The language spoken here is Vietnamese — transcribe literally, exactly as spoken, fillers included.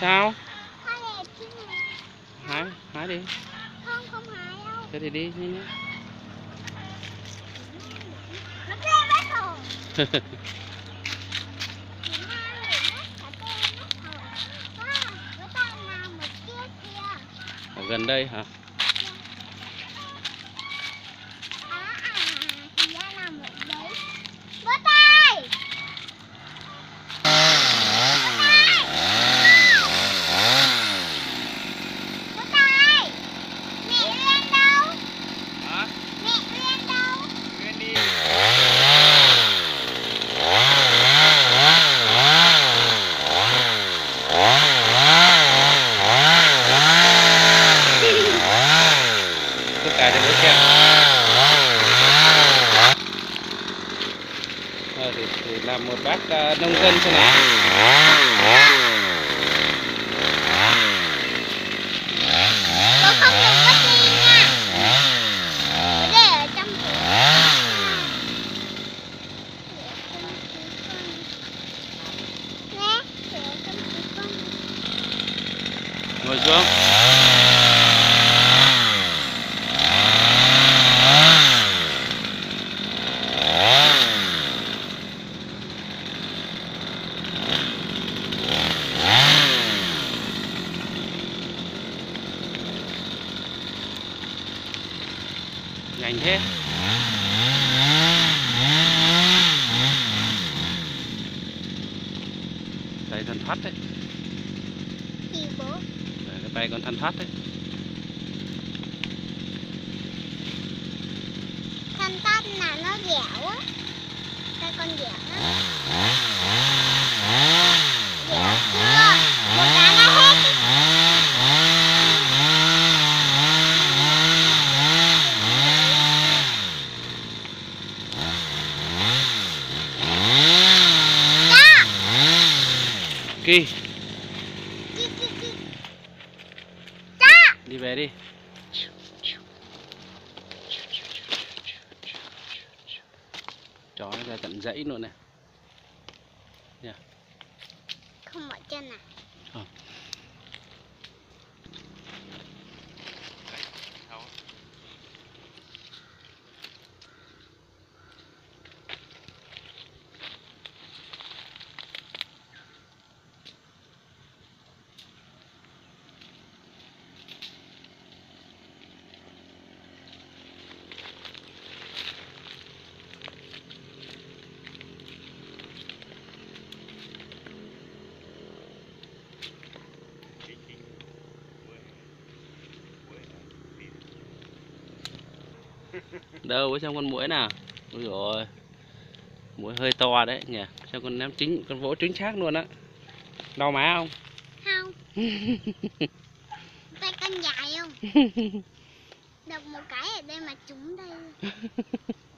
Sao? Hoa đẹp chứ mà. Hái, hái đi. Không, không hái đâu. Thế thì đi nhanh nhé. Nó kêu mất rồi. Ở gần đây hả? Tất cả đều được kìa. Ờ, thì, thì làm một bác uh, nông dân thế này. Cô không được vứt đi nha. Cứ để ở trong tủ. Nè, để ở trong tủ con. Ngồi xuống. Nhanh thế. Tay thân thoát đấy. Gì bố? Đấy, cái tay còn thân thoát đấy. Thân tát là nó dẻo á. Tay con dẻo á. Dẻo chưa? Một cái nó hết. Kỳ. Kỳ, kỳ, kỳ. Cha. Đi về đi. Chó nó ra tận dãy luôn này. Yeah. Không mỏi chân à? Không. Đâu ở trong con muỗi nào? Ôi rồi, muỗi hơi to đấy nhỉ. Sao con ném chính, con vỗ chính xác luôn á. Đau má không? Không. Tay con dài không? Đập một cái ở đây mà trúng đây.